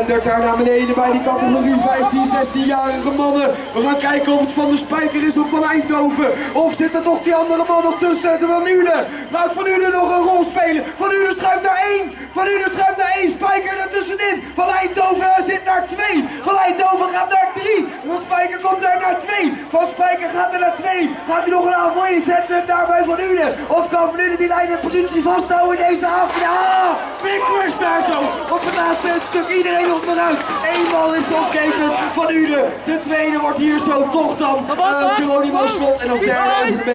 dendert daar naar beneden bij die categorie 15-16-jarige mannen. We gaan kijken of het Van der Spijker is of Van Eindhoven. Of zit er toch die andere man nog tussen? Van Uden. Gaat Van Uden nog een rol spelen? Van Uden schuift naar 1. Van Uden schuift naar 1. Spijker er tussenin. Van Eindhoven zit naar 2. Van Eindhoven gaat naar 3. Van Spijker komt daar naar 2. Van Spijker gaat er naar 2. Gaat hij nog een aanval inzetten daarbij Van Uden? Of kan Van Uden die leidende positie vasthouden in deze avond? Ja! Winkwist daar zo op het laatste stuk. Iedereen op eruit. Eén bal is opgeketend van Uden. De tweede wordt hier zo toch dan Geronimo Slot. En als derde